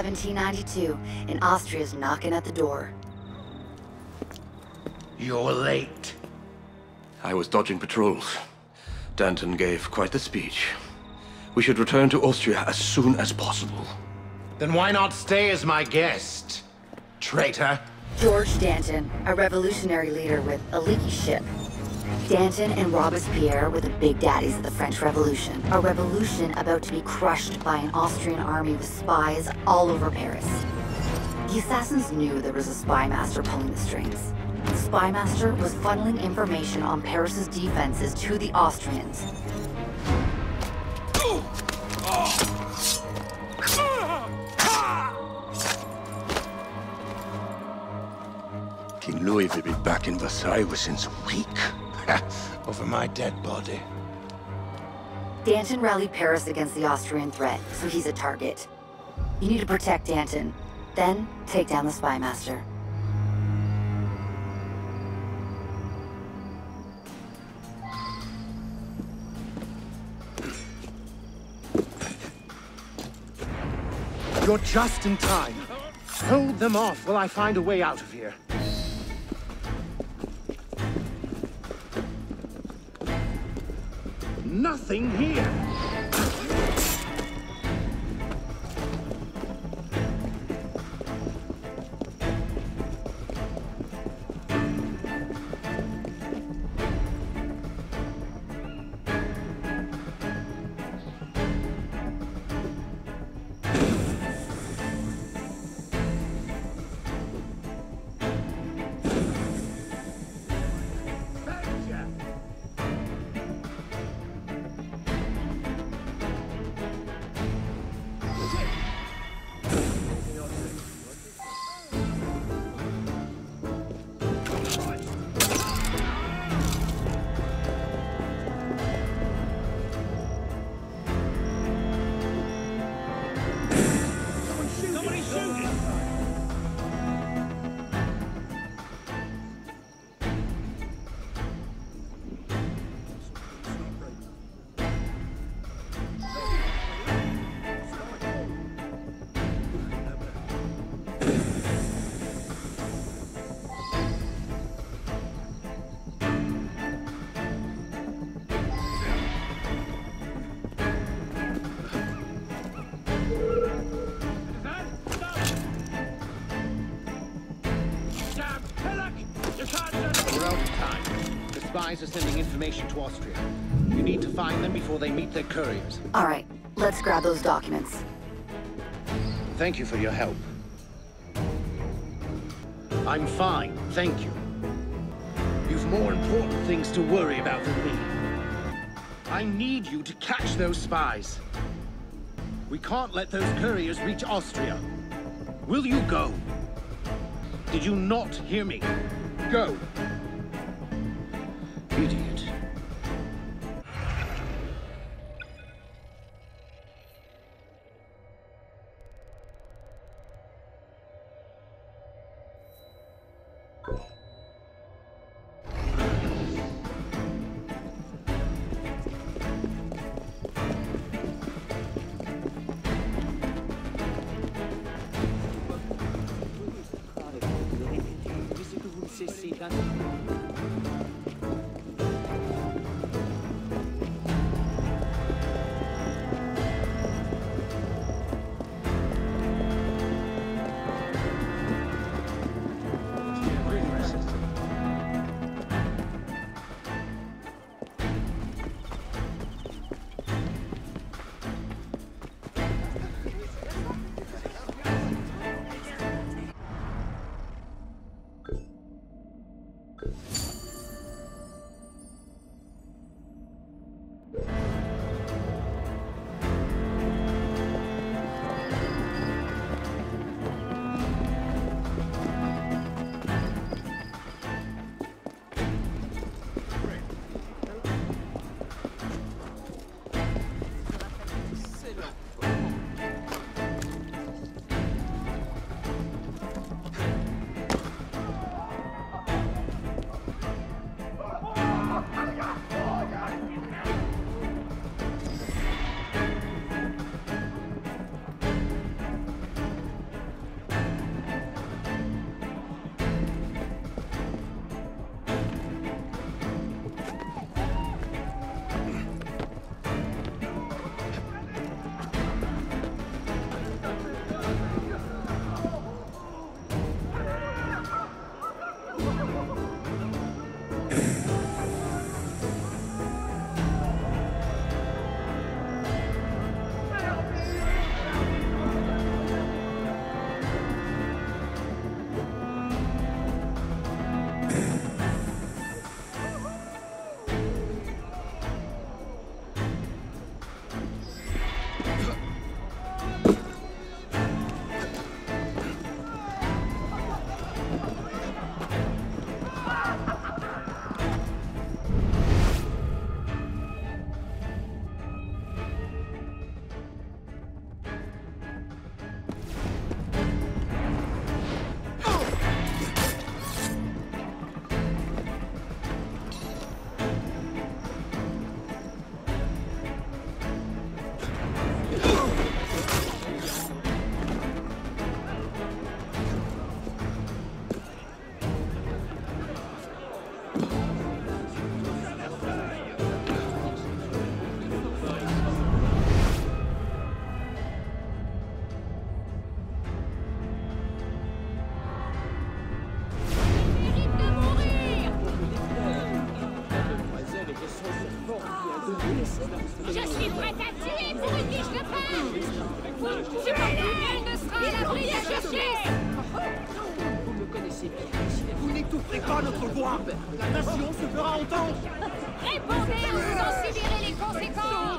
1792, and Austria's knocking at the door. You're late. I was dodging patrols. Danton gave quite the speech. We should return to Austria as soon as possible. Then why not stay as my guest, traitor? George Danton, a revolutionary leader with a leaky ship. Danton and Robespierre were the big daddies of the French Revolution. A revolution about to be crushed by an Austrian army with spies all over Paris. The assassins knew there was a spy master pulling the strings. The spy master was funneling information on Paris's defenses to the Austrians. King Louis will be back in Versailles within a week. Over my dead body. Danton rallied Paris against the Austrian threat, so he's a target. You need to protect Danton, then take down the spy master. You're just in time. Hold them off while I find a way out of here. Nothing here! Spies are sending information to Austria. You need to find them before they meet their couriers. All right, let's grab those documents. Thank you for your help. I'm fine, thank you. You've more important things to worry about than me. I need you to catch those spies. We can't let those couriers reach Austria. Will you go? Did you not hear me? Go! Idiot. Je suis prête à tuer pour une niche de pain. Vous tuez-le. Elle ne sera à l'abri de chercher. Vous me connaissez bien. Vous n'étoufferez pas notre voix. La nation se fera entendre. Répondez ou vous en subirez les conséquences.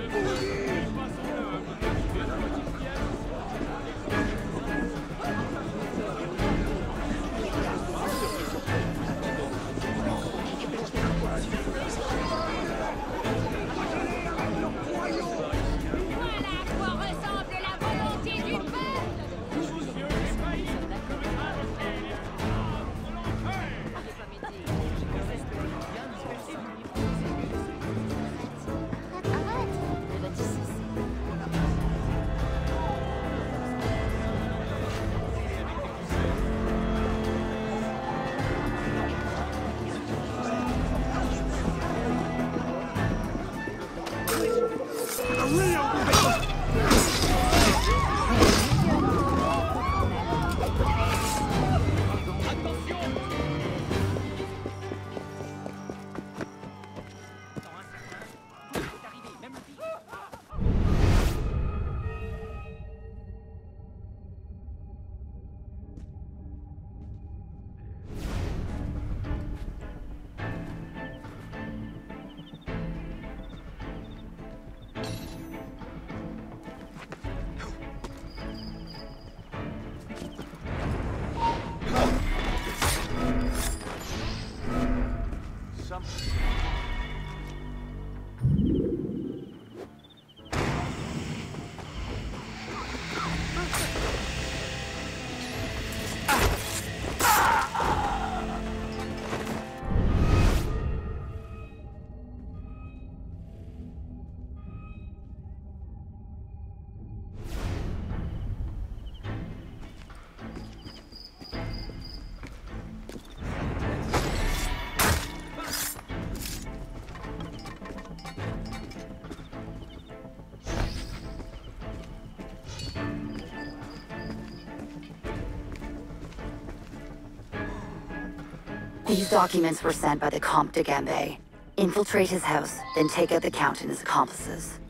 These documents were sent by the Comte de Gambé. Infiltrate his house, then take out the Count and his accomplices.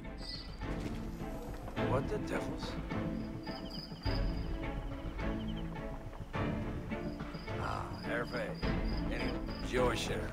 What the devils? Ah, Hervé. Enjoy, share.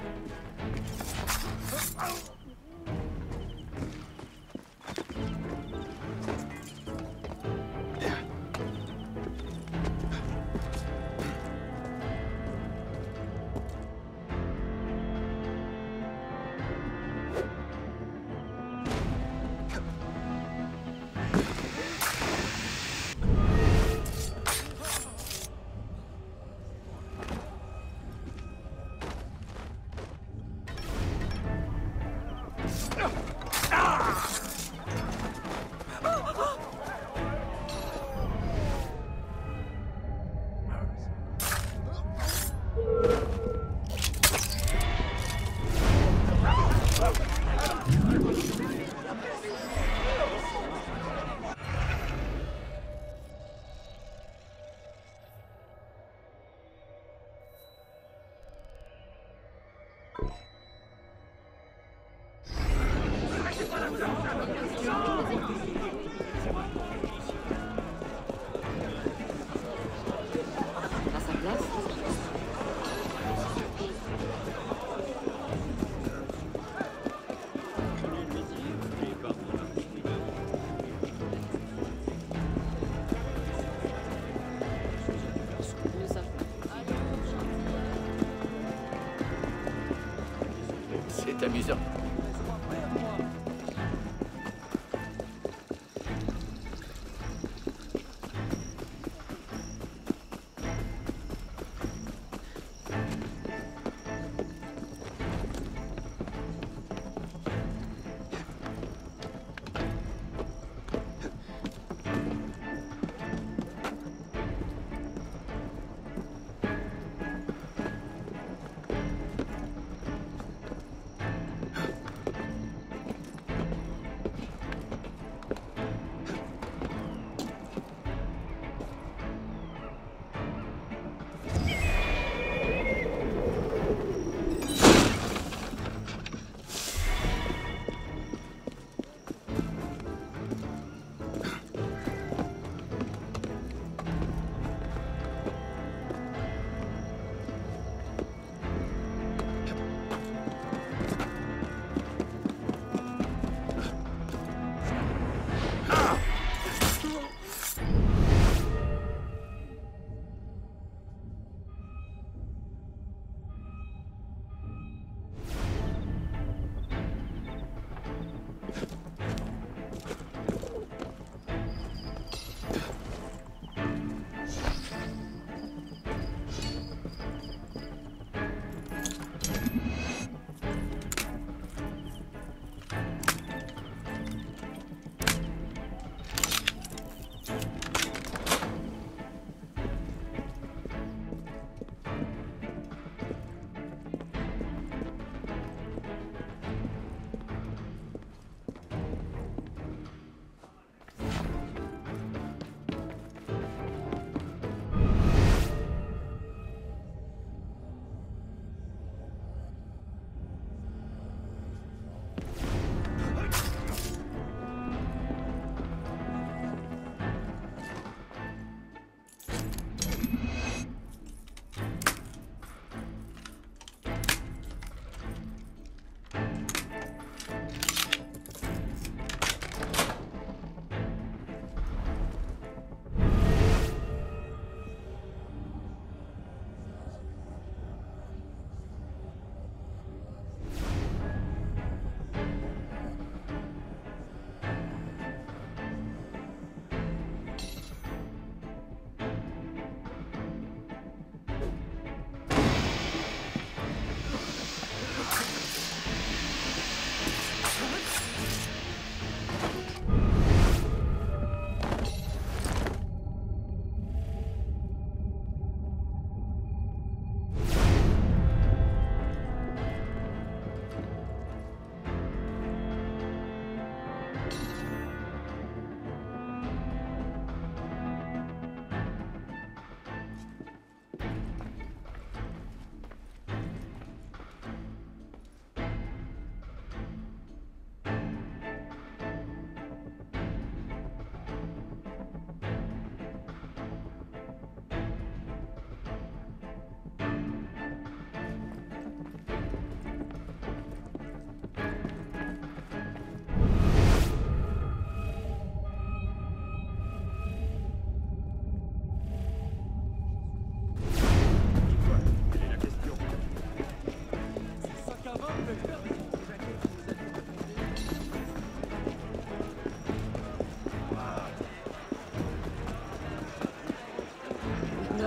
C'est amusant.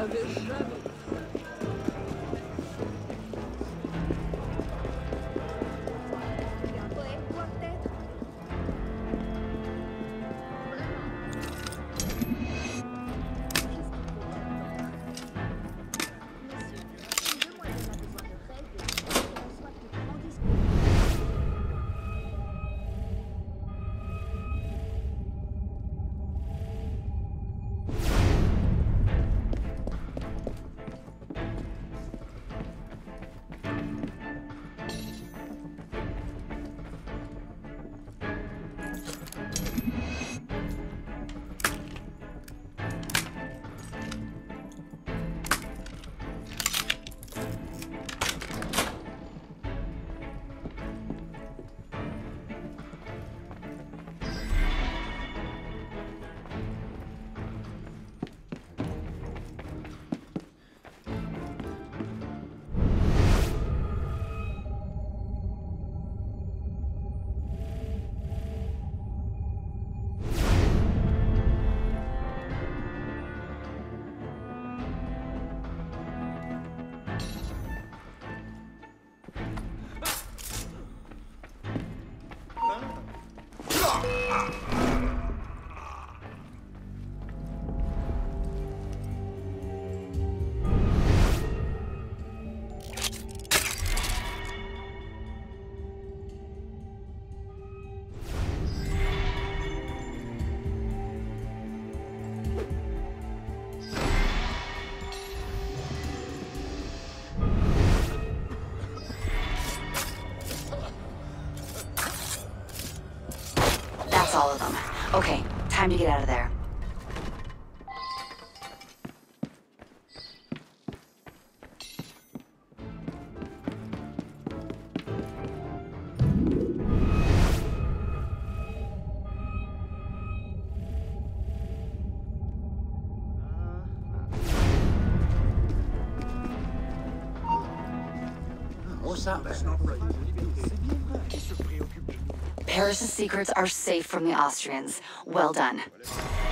savais jamais. Un poème, quoi, peut-être? That's all of them. Okay, time to get out of there. What's that then? Paris's secrets are safe from the Austrians. Well done.